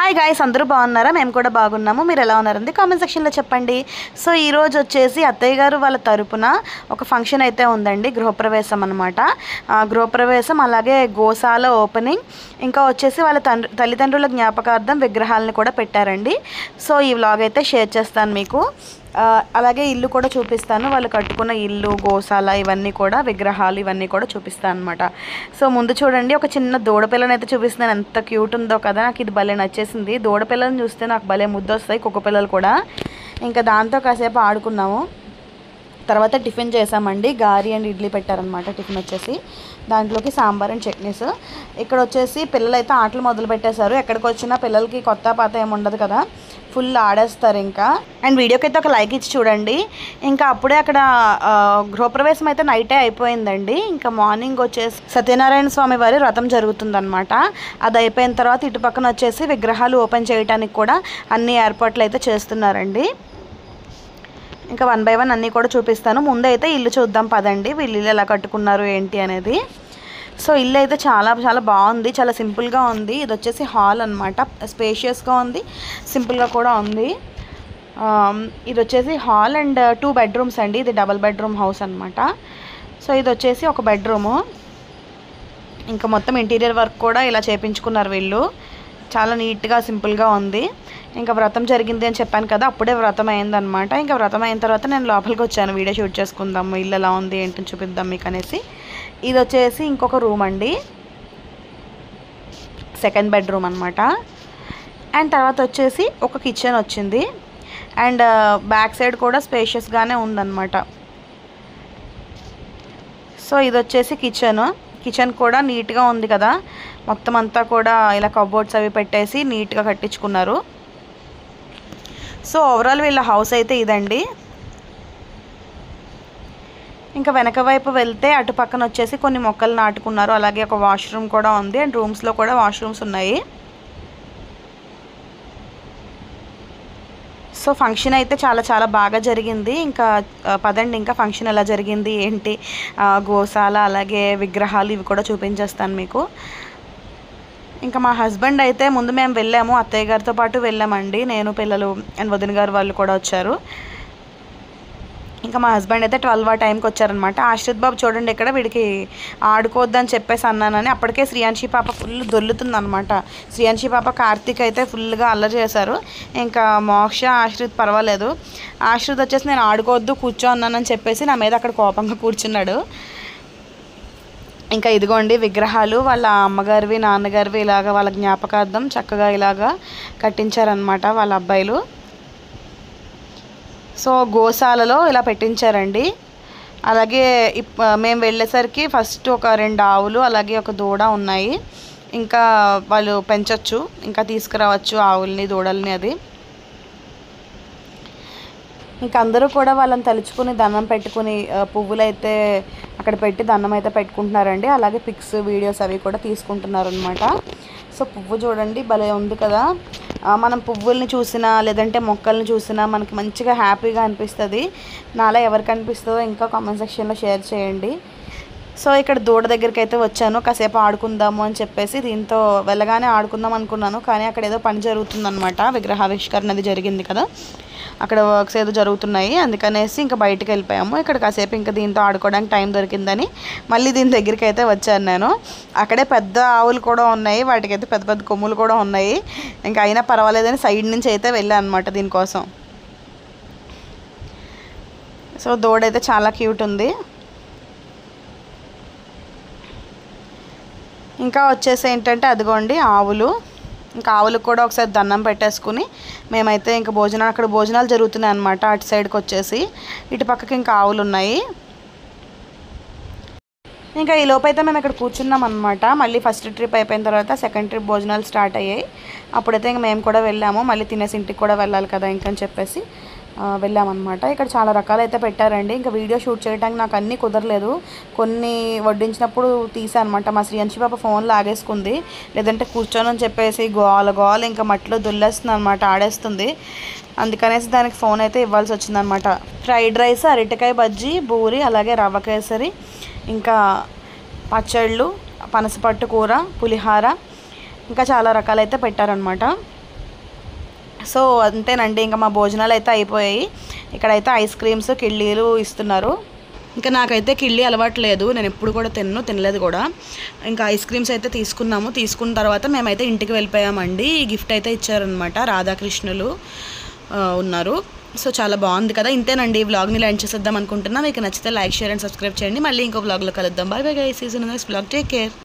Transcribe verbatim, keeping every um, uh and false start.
Hi guys, అందరూ బాగున్నారా? మేము కూడా బాగున్నాము. మీరు ఎలా ఉన్నారండి కామెంట్ సెక్షన్లో చెప్పండి. సో ఈరోజు వచ్చేసి అత్తయ్య గారు వాళ్ళ తరపున ఒక ఫంక్షన్ అయితే ఉందండి, గృహప్రవేశం అనమాట. గృహప్రవేశం అలాగే గోశాల ఓపెనింగ్, ఇంకా వచ్చేసి వాళ్ళ తండ్రి తల్లిదండ్రుల జ్ఞాపకార్థం విగ్రహాలను కూడా పెట్టారండి. సో ఈ వ్లాగ్ అయితే షేర్ చేస్తాను మీకు. అలాగే ఇల్లు కూడా చూపిస్తాను, వాళ్ళు కట్టుకున్న ఇల్లు, గోశాల, ఇవన్నీ కూడా విగ్రహాలు ఇవన్నీ కూడా చూపిస్తాను అనమాట. సో ముందు చూడండి, ఒక చిన్న దూడపిల్లని అయితే చూపిస్తున్నాను. ఎంత క్యూట్ ఉందో కదా, నాకు ఇది భలే నచ్చేసింది. దూడపిల్లని చూస్తే నాకు భలే ముద్దు వస్తాయి, కుక్క పిల్లలు కూడా. ఇంకా దాంతో కాసేపు ఆడుకున్నాము. తర్వాత టిఫిన్ చేసామండి, గారి అండ్ ఇడ్లీ పెట్టారనమాట. టిఫిన్ వచ్చేసి దాంట్లోకి సాంబార్ అండ్ చట్నీస్. ఇక్కడ వచ్చేసి పిల్లలు అయితే ఆటలు మొదలు పెట్టేశారు. ఎక్కడికి వచ్చినా పిల్లలకి కొత్త పాత ఏమి ఉండదు కదా, ఫుల్ ఆడేస్తారు ఇంకా. అండ్ వీడియోకి అయితే ఒక లైక్ ఇచ్చి చూడండి. ఇంకా అప్పుడే అక్కడ గృహప్రవేశం అయితే నైటే అయిపోయిందండి. ఇంకా మార్నింగ్ వచ్చేసి సత్యనారాయణ స్వామి వారి వ్రతం జరుగుతుందన్నమాట. అది అయిపోయిన తర్వాత ఇటు పక్కన వచ్చేసి విగ్రహాలు ఓపెన్ చేయడానికి కూడా అన్ని ఏర్పాట్లు అయితే చేస్తున్నారండి. ఇంకా వన్ బై వన్ అన్నీ కూడా చూపిస్తాను. ముందు అయితే ఇల్లు చూద్దాం పదండి, వీళ్ళు ఇల్లు ఎలా కట్టుకున్నారు ఏంటి అనేది. సో ఇల్లు అయితే చాలా చాలా బాగుంది, చాలా సింపుల్గా ఉంది. ఇది వచ్చేసి హాల్ అనమాట, స్పేషియస్గా ఉంది, సింపుల్గా కూడా ఉంది. ఇది వచ్చేసి హాల్ అండ్ టూ బెడ్రూమ్స్ అండి. ఇది డబల్ బెడ్రూమ్ హౌస్ అనమాట. సో ఇది వచ్చేసి ఒక బెడ్రూము. ఇంకా మొత్తం ఇంటీరియర్ వర్క్ కూడా ఇలా చేయించుకున్నారు వీళ్ళు. చాలా నీట్గా సింపుల్గా ఉంది. ఇంకా వ్రతం జరిగింది అని చెప్పాను కదా, అప్పుడే వ్రతం అయిందనమాట. ఇంకా వ్రతం అయిన తర్వాత నేను లోపలికి వచ్చాను, వీడియో షూట్ చేసుకుందాము, ఇల్లు ఎలా ఉంది ఏంటని చూపిద్దాం మీకు అనేసి. ఇది వచ్చేసి ఇంకొక రూమ్ అండి, సెకండ్ బెడ్రూమ్ అనమాట. అండ్ తర్వాత వచ్చేసి ఒక కిచెన్ వచ్చింది. అండ్ బ్యాక్ సైడ్ కూడా స్పేషియస్గానే ఉందన్నమాట. సో ఇది వచ్చేసి కిచెన్. కిచెన్ కూడా నీట్గా ఉంది కదా, మొత్తం అంతా కూడా ఇలా కబోర్డ్స్ అవి పెట్టేసి నీట్గా కట్టించుకున్నారు. సో ఓవరాల్ వీళ్ళ హౌస్ అయితే ఇదండి. ఇంకా వెనక వైపు వెళ్తే అటు పక్కన వచ్చేసి కొన్ని మొక్కలు నాటుకున్నారు. అలాగే ఒక వాష్రూమ్ కూడా ఉంది, అండ్ రూమ్స్లో కూడా వాష్రూమ్స్ ఉన్నాయి. సో ఫంక్షన్ అయితే చాలా చాలా బాగా జరిగింది. ఇంకా పదండి, ఇంకా ఫంక్షన్ ఎలా జరిగింది ఏంటి, గోశాల అలాగే విగ్రహాలు ఇవి కూడా చూపించేస్తాను మీకు. ఇంకా మా హస్బెండ్ అయితే ముందు మేము వెళ్ళాము, అత్తయ్య గారితో పాటు వెళ్ళామండి, నేను పిల్లలు అండ్ వదిన గారు వాళ్ళు కూడా వచ్చారు. ఇంకా మా హస్బెండ్ అయితే ట్వెల్వ్ ఆ టైంకి వచ్చారనమాట. ఆశ్రిత్ బాబు చూడండి, ఇక్కడ వీడికి ఆడుకోవద్దని చెప్పేసి అన్నానని అప్పటికే శ్రీయాన్షి పాప ఫుల్ దొల్లుతుంది అనమాట. శ్రీయాన్షి పాప కార్తీక్ అయితే ఫుల్గా అల్లరి చేశారు. ఇంకా మోక్ష ఆశ్రిత్ పర్వాలేదు. ఆశ్రిత్ వచ్చేసి నేను ఆడుకోవద్దు కూర్చో అన్నానని చెప్పేసి నా మీద అక్కడ కోపంగా కూర్చున్నాడు. ఇంకా ఇదిగోండి విగ్రహాలు, వాళ్ళ అమ్మగారివి నాన్నగారివి ఇలాగ వాళ్ళ జ్ఞాపకార్థం చక్కగా ఇలాగా కట్టించారనమాట వాళ్ళ అబ్బాయిలు. సో గోశాలలో ఇలా పెట్టించారండి. అలాగే మేము వెళ్ళేసరికి ఫస్ట్ ఒక రెండు ఆవులు అలాగే ఒక దూడ ఉన్నాయి. ఇంకా వాళ్ళు పెంచవచ్చు, ఇంకా తీసుకురావచ్చు ఆవుల్ని దూడల్ని. అది ఇంకా అందరూ కూడా వాళ్ళని తలుచుకుని దండం పెట్టుకుని పువ్వులు అయితే అక్కడ పెట్టి దండం అయితే పెట్టుకుంటున్నారండి. అలాగే పిక్స్ వీడియోస్ అవి కూడా తీసుకుంటున్నారు అనమాట. సో పువ్వు చూడండి భలే ఉంది కదా, మనం పువ్వుల్ని చూసినా లేదంటే మొక్కల్ని చూసినా మనకి మంచిగా హ్యాపీగా అనిపిస్తుంది. నాలా ఎవరికి అనిపిస్తుందో ఇంకా కామెంట్ సెక్షన్లో షేర్ చేయండి. సో ఇక్కడ దూడ దగ్గరికి అయితే వచ్చాను, కాసేపు ఆడుకుందాము అని చెప్పేసి. దీంతో వెళ్ళగానే ఆడుకుందాం అనుకున్నాను, కానీ అక్కడ ఏదో పని జరుగుతుందన్నమాట, విగ్రహావిష్కరణ అది జరిగింది కదా, అక్కడ వర్క్స్ ఏదో జరుగుతున్నాయి. అందుకనేసి ఇంకా బయటకు వెళ్ళిపోయాము. ఇక్కడ కాసేపు ఇంకా దీంతో ఆడుకోవడానికి టైం దొరికిందని మళ్ళీ దీని దగ్గరికి అయితే వచ్చాను నేను. అక్కడే పెద్ద ఆవులు కూడా ఉన్నాయి, వాటికైతే పెద్ద పెద్ద కొమ్ములు కూడా ఉన్నాయి. ఇంకా అయినా పర్వాలేదని సైడ్ నుంచి అయితే వెళ్ళాను అనమాట దీనికోసం. సో దూడైతే చాలా క్యూట్ ఉంది. ఇంకా వచ్చేసి ఏంటంటే అదిగోండి ఆవులు. ఇంకా ఆవులకు కూడా ఒకసారి దండం పెట్టేసుకుని మేమైతే ఇంకా భోజనాలు, అక్కడ భోజనాలు జరుగుతున్నాయి అనమాట. అటు సైడ్కి వచ్చేసి ఇటు పక్కకి ఇంకా ఆవులు ఉన్నాయి. ఇంకా ఈ లోపైతే మేము ఇక్కడ కూర్చున్నాం అనమాట. మళ్ళీ ఫస్ట్ ట్రిప్ అయిపోయిన తర్వాత సెకండ్ ట్రిప్ భోజనాలు స్టార్ట్ అయ్యాయి. అప్పుడైతే ఇంకా మేము కూడా వెళ్ళాము, మళ్ళీ తినేసి ఇంటికి కూడా వెళ్ళాలి కదా ఇంకని చెప్పేసి వెళ్ళామన్నమాట. ఇక్కడ చాలా రకాలు అయితే పెట్టారండి. ఇంకా వీడియో షూట్ చేయడానికి నాకు అన్నీ కుదరలేదు, కొన్ని వడ్డించినప్పుడు తీసా అనమాట. మా శ్రీయాన్షి పాప ఫోన్ లాగేసుకుంది, లేదంటే కూర్చోనని చెప్పేసి గోల గోల ఇంకా మట్టిలో దుల్లేస్తుంది అనమాట, ఆడేస్తుంది. అందుకనేసి దానికి ఫోన్ అయితే ఇవ్వాల్సి వచ్చిందనమాట. ఫ్రైడ్ రైస్, అరటికాయ బజ్జీ, బూరి, అలాగే రవ్వ కేసరి, ఇంకా పచ్చళ్ళు, పనసపట్టు కూర, పులిహార, ఇంకా చాలా రకాలైతే పెట్టారనమాట. సో అంతేనండి, ఇంకా మా భోజనాలు అయితే అయిపోయాయి. ఇక్కడైతే ఐస్ క్రీమ్స్ కిళ్ళీలు ఇస్తున్నారు. ఇంకా నాకైతే కిళ్ళీ అలవాటు లేదు, నేను ఎప్పుడు కూడా తిన్ను తినలేదు కూడా. ఇంకా ఐస్ క్రీమ్స్ అయితే తీసుకున్నాము. తీసుకున్న తర్వాత మేమైతే ఇంటికి వెళ్ళిపోయామండి. ఈ గిఫ్ట్ అయితే ఇచ్చారనమాట, రాధాకృష్ణులు ఉన్నారు. సో చాలా బాగుంది కదా. ఇంతేనండి, ఈ వ్లాగ్ని ల్యాండ్ చేసేద్దాం అనుకుంటున్నా. మీకు నచ్చితే లైక్ షేర్ అండ్ సబ్స్క్రైబ్ చేయండి. మళ్ళీ ఇంకో వ్లాగ్లో కలుద్దాం. Bye bye guys, see you in the next vlog. Take care.